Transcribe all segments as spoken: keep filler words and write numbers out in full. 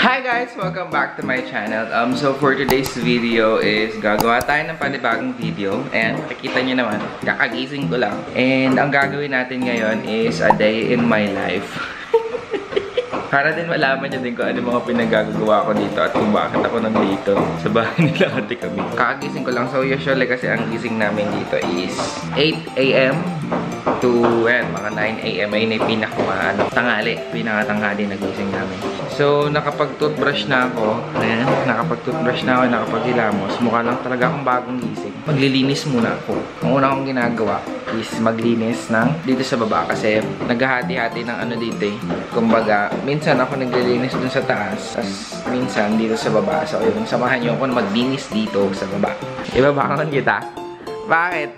Hi guys! Welcome back to my channel. Um, so for today's video is gagawa tayo ng panibagong video. And makikita nyo naman, kakagising ko lang. And ang gagawin natin ngayon is a day in my life. Para din malaman nyo din kung ano mga pinagagawa ko dito at kung bakit ako nandito sa bahay nila ate kami. Kakagising ko lang. So usually kasi ang gising namin dito is eight A M to eh, mga nine A M ay pinaka ano, tanghali. Pinaka-tanghali na gising namin. So nakapag-toothbrush na ako. Ayan, nakapag-toothbrush na ako, nakapaghilamos. Mukha lang talaga akong bagong gising. Maglilinis muna ako. Ang una kong ginagawa is maglinis ng dito sa baba kasi naghahati-hati ng ano dito eh. Kumbaga, minsan ako naglilinis dun sa taas, tas minsan dito sa baba. So yun, samahan nyo ako na maglinis dito sa baba. Ibabakan kita? Bakit?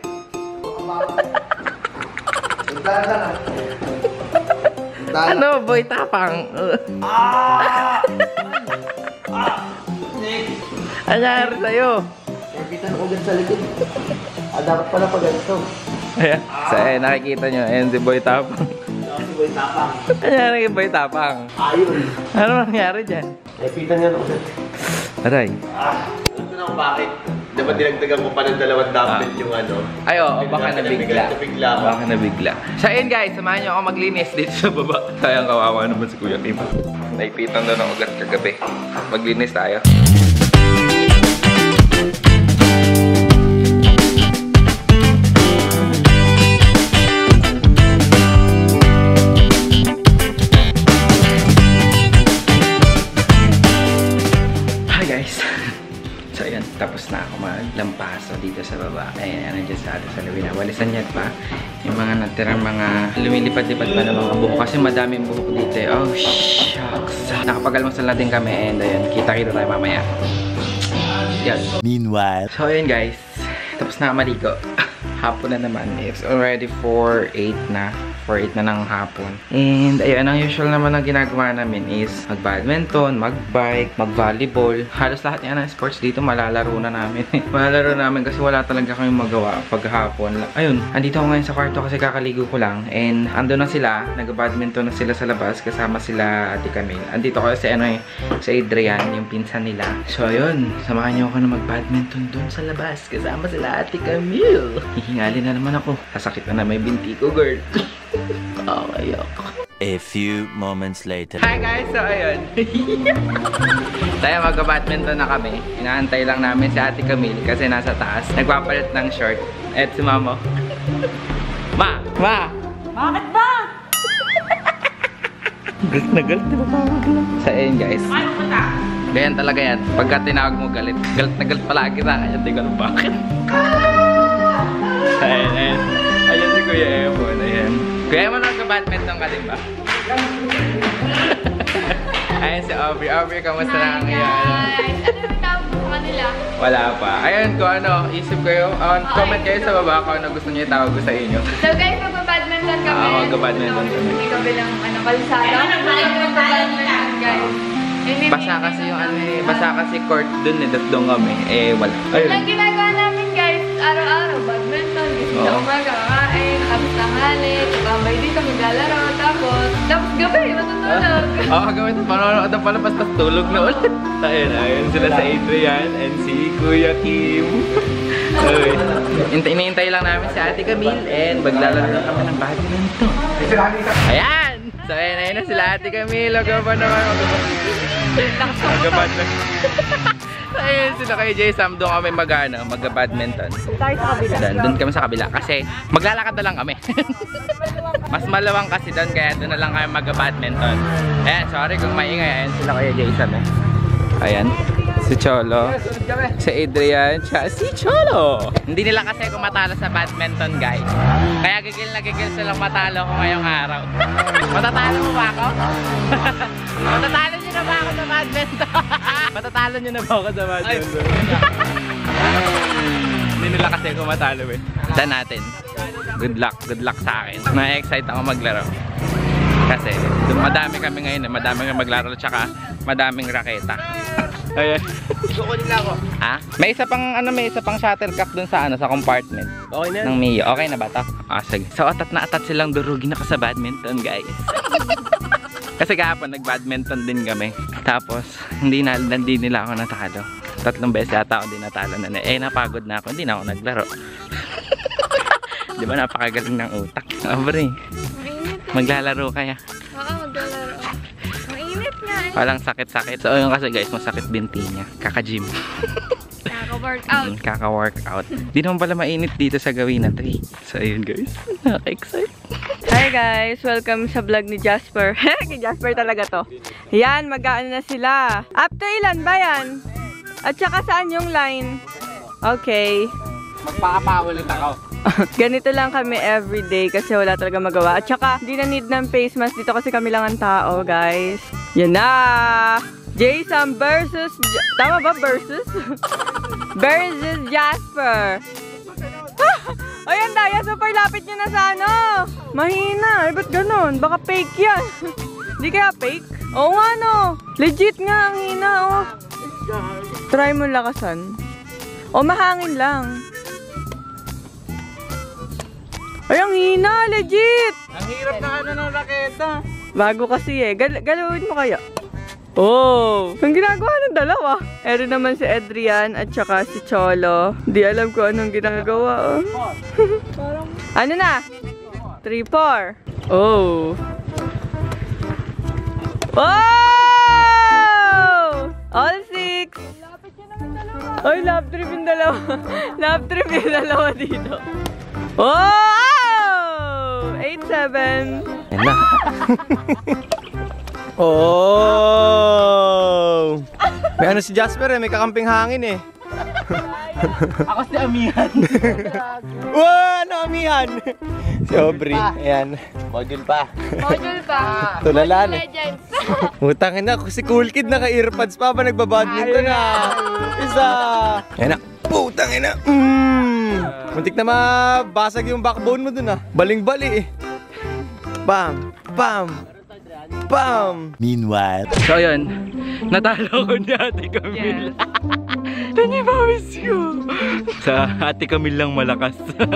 Ano, boy tapang? Ah! Ah! Ano nangyari sa'yo? Napitan ako dyan sa likod. Ah, dapat pala pa ganito. Ayan, so eh, nakikita nyo, ayan si Boy Tapang. Si Boy Tapang. Ano nangyari kay Boy Tapang? Ayun. Ano nangyari dyan? Napitan yan ako dyan. Aray. Ah, alam ko na kung bakit. Dapat dinagdagan mo pa ng dalawang dumplet yung ano. Ay, oo, baka nabigla. Nabigla. Baka nabigla. So, ayun guys, samahan nyo ako maglinis dito sa baba. Sayang kawawa naman si Kuya Kim. Naipitan doon ng ugat kagabi. Maglinis tayo. So ayan, tapos na ako maglampaso dito sa baba. Ayan, nandiyan sa atin sa Lawina. Walisan niya pa yung mga natirang mga lumilipad-lipad pa ng mga buhok. Kasi madaming buhok dito eh. Oh, shucks. Nakapagalmasal na din kami and ayan, kita-kita tayo mamaya. Yan. Meanwhile. So ayan guys, tapos na maligo. Hapon na naman. It's already four eight na. four eight na ng hapon. And ayun, ang usual naman na ginagawa namin is mag-badminton, mag-bike, mag-volleyball. Halos lahat yan ng sports dito malalaro na namin. Malalaro namin kasi wala talaga kami magawa pag hapon. Ayun, andito ako ngayon sa kwarto kasi kakaligo ko lang. And ando na sila, nag-badminton na sila sa labas kasama sila Ate Camille. Andito ko si ano eh, si Adrian, yung pinsan nila. So ayun, samahan niyo ako na mag-badminton dun sa labas kasama sila Ate Camille. Hihingali na naman ako. Sasakit na na may binti ko, girl. Oh, ayok. A few moments later. Hi guys! So, ayun. Tayo mag-badminton na kami. Inaantay lang namin si Ate Camille kasi nasa taas. Nagpapalit ng short. Et si Mamo. Ma! Ma! Bakit ba? Galit na galit. Diba tawag lang? So, ayun guys. Ano ba ta? Ganyan talaga yan. Pagka tinawag mo galit. Galit na galit palagi sa kanya. Hindi ko alam bakit. Ayun, ayun. Ayun si Kuya Emon. Ayan. Kuya Emon, nagka-badminton ka din ba? Ayun si Aubrey. Aubrey, kamusta na ang ngayon? Ano yung tawag mo sa kanila? Wala pa. Ayun, kung ano, isip kayo. Uh, comment kayo sa baba kung ano gusto nyo itawag ko sa inyo. So guys, magpa-badminton kami. Oo, magpa-badminton kami. Hindi kami lang ano, kalsada. Magpa-badminton guys. Basa kasi yung ano eh. Basa kasi court dun eh. Dot doon kami. Eh, wala. Ayun. Ang ginagawa namin guys, araw-araw, badminton. Gising sa umaga, kakain, tapos tanghali, tukambay dito, maglalaro, tapos, tapos gabi, matutulog. Oo, oh, gawin ito. Manonood ang palabas, tapos tulog na ulit. Ayun, ayun. Sila sa Adrian and si Kuya Kim. Okay. Iniintay lang namin si Ate Camille and maglalaro na kami ng badminton. Ayan! So, ayun, ayun na sila Ate Camille. Agaban naman. Agaban na. So, ayun sila kay J Sam. Doon kami mag-ano, mag-badminton. Tayo sa kabila. Doon, doon kami sa kabila. Kasi maglalakad na lang kami. Mas malawang kasi doon. Kaya doon na lang kami mag-badminton. Ayan, sorry kung maingay. Ayan sila kay J Sam eh. Ayan. Si Cholo. Si Adrian. Siya, si Cholo. Hindi nila kasi ako matalo sa badminton, guys. Kaya gigil na gigil silang matalo ko ngayong araw. Matatalo mo ba ako? Matatalo nyo na ba ako sa badminton? Matatalo nyo na ba ako sa badminton? Hindi nila kasi ako matalo eh. Saan natin? Good luck. Good luck sa akin. Na-excite ako maglaro. Kasi madami kami ngayon eh. Madami kami maglaro. Tsaka madaming raketa. Ayan. Gusto ko nila ako. Ah? May isa pang ano, may isa pang shuttlecock dun sa ano, sa compartment. Okay na. Ng Mio. Okay na ba 'to? Ah, sige. So atat na atat silang durugin na ka sa badminton, guys. Kasi kahapon nag-badminton din kami. Tapos, hindi na hindi nila ako natalo. Tatlong beses yata ako din natalo na. Eh, napagod na ako. Hindi na ako naglaro. Di ba napakagaling ng utak? Abre, Mainit. maglalaro kaya. Oo, maglalaro. Mainit nga eh. Walang sakit-sakit. So, yun kasi guys, masakit binti niya. Kaka-gym. Nakaka-workout. Mm, Kaka-workout. Di naman pala mainit dito sa gawin na tree. So, ayun guys. Nakaka-excite. Hi guys! Welcome sa vlog ni Jasper. Kay Jasper talaga to. Yan, mag-aano na sila. Up to ilan ba yan? At saka saan yung line? Okay. Magpakapa ulit ako. Ganito lang kami everyday kasi wala talaga magawa. At saka, di na need ng face mask dito kasi kami lang ang tao, guys. Yan na! Jason versus... J Tama ba? Versus? versus Jasper. Ayan, Daya, super lapit nyo na sa ano. Mahina. Eh, ba't ganun? Baka fake yan. Di kaya fake? Oo nga, no. Legit nga, ang hina, oh. Try mo lakasan. O, mahangin lang. Ay, ang hina, legit! Ang hirap na ano ng raketa. Bago kasi eh. Gal galawin mo kaya? Oh! Ang ginagawa ng dalawa. Ero naman si Adrian at saka si Cholo. Di alam ko anong ginagawa. Oh. Ano na? three four. Oh! Oh! All six! Ay, love trip yung dalawa. Love trip yung dalawa dito. Oh! eight seven. Yan na. Oh! May ano si Jasper eh, may kakamping hangin eh. Ako si Amihan. Wow! Ano amihan? Si Aubrey, ayan. Module pa. Module pa. Tulalan eh. Legends. Utangin na, si Cool Kid naka-earpods pa ba nagbabadminton na. Isa. Ayan na. Putangin na. Mm. Muntik na mabasag yung backbone mo dun ah. Baling-bali eh. Bam! Bam! Bam! Meanwhile. So, yun. Natalo ko ni Ate Camille. Nanibawis ko. Sa Ate Camille lang malakas.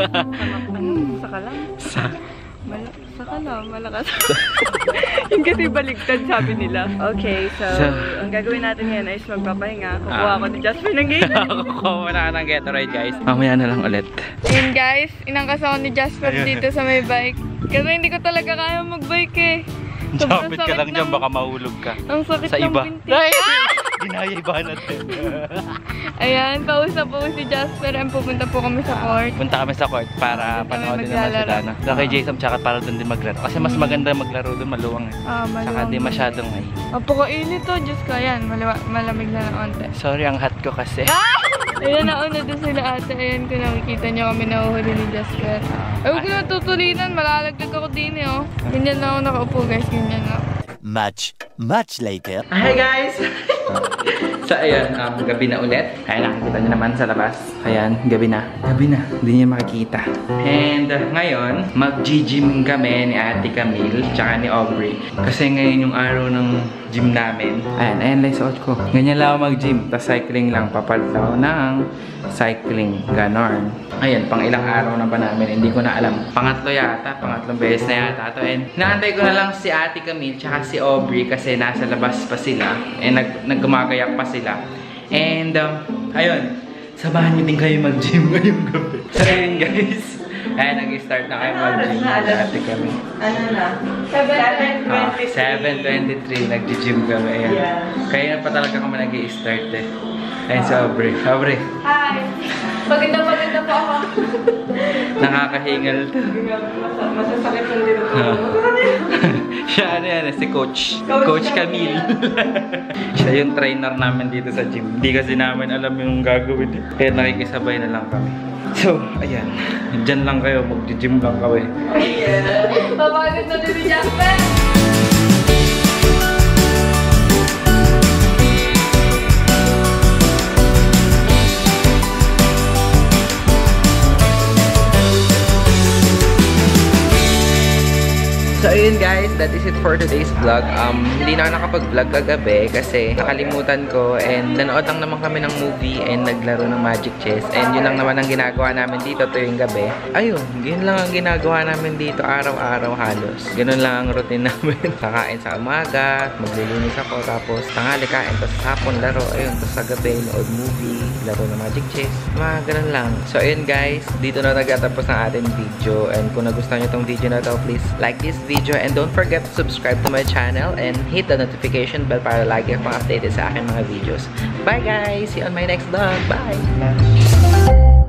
Saka lang. Sa... Mal saka lang, malakas. Yung kasi baligtad sabi nila. Okay, so, So, ang gagawin natin ngayon ay magpapahinga. Kukuha Ah. ako ni Jasper ng game. Kukuha na ng Gatorade, guys. Mamaya na lang ulit. Ayun guys, inangkas ako ni Jasper dito sa may bike. Kasi hindi ko talaga kaya mag-bike eh. Sobrang Japit ka sakit lang dyan, ng- baka mahulog ka. Ang sakit Sa ng iba. binti. Ay! Ginaya iba natin. Ayan, pausap po si Jasper. And pupunta po kami sa court. Punta kami sa court para Kami panoodin naman maglalaro. sila. No? Saka kay Jason, tsaka para doon din maglaro. Kasi mas maganda maglaro doon, maluwang eh. Ah, Saka maluwang. di masyadong ay. Napakainit to, Diyos ko. Ayan, malawa- malamig na ng onte. Sorry, ang hot ko kasi. Ayan, nauna doon sila ate. Ayan, kung nakikita niyo kami nahuhuli ni Jasper. Ay, huwag na tutulinan. Malalagdag ako din eh, oh. Ganyan na ako nakaupo, guys. Ganyan na. Much, much later. Hi guys! So ayun, um, gabi na ulit. Ayan, nakikita nyo naman sa labas. Ayan, gabi na. Gabi na, hindi nyo makikita. And uh, ngayon, mag-gym kami ni Ate Camille tsaka ni Aubrey. Kasi ngayon yung araw ng gym namin. Ayan, ayan lang suot ko. Ganyan lang ako mag-gym. Tapos cycling lang. Papalaw ng cycling. Ganon. Ayun, pang ilang araw na ba namin, hindi ko na alam. Pangatlo yata, pangatlong beses na yata to. And naantay ko na lang si Ate Camille tsaka si Aubrey kasi nasa labas pa sila. And nag naggumagayak pa sila. And um, ayun, samahan niyo din kayo mag-gym ngayong gabi. So ayun guys, ayan, nag-start na kayo mag-gym si Ate Camille. Ano na? seven twenty-three, nag-gym kami. Ayan. Kaya na pa talaga kami nag-i-start eh. Ayun si Aubrey. Aubrey, Hi! Maganda, maganda po ako. nakakahingal to. Masasakit lang dito. Ah. Siya ano yan, eh, si Coach. Coach Coach Camille. Camille. Siya yung trainer namin dito sa gym. Hindi kasi namin alam yung gagawin eh. Kaya nakikisabay na lang kami. So, ayan. Diyan lang kayo. Mag-gym lang kami. Papagod na din si Jasper. So, yun guys, that is it for today's vlog. Um, hindi na ako nakapag-vlog kagabi kasi nakalimutan ko and nanood lang naman kami ng movie and naglaro ng Magic Chess. And yun lang naman ang ginagawa namin dito tuwing gabi. Ayun, yun lang ang ginagawa namin dito araw-araw halos. Ganun lang ang routine namin. Kakain sa umaga, maglilinis ako, tapos tanghali kain, tapos hapon laro, ayun, tapos sa gabi, nood movie, laro ng Magic Chess. Mga ganun lang. So ayun guys, dito na nagtatapos ng ating video. And kung nagustuhan nyo itong video na to, please like this video and don't forget to subscribe to my channel and hit the notification bell para lagi akong updated sa aking mga videos. Bye guys! See you on my next vlog. Bye!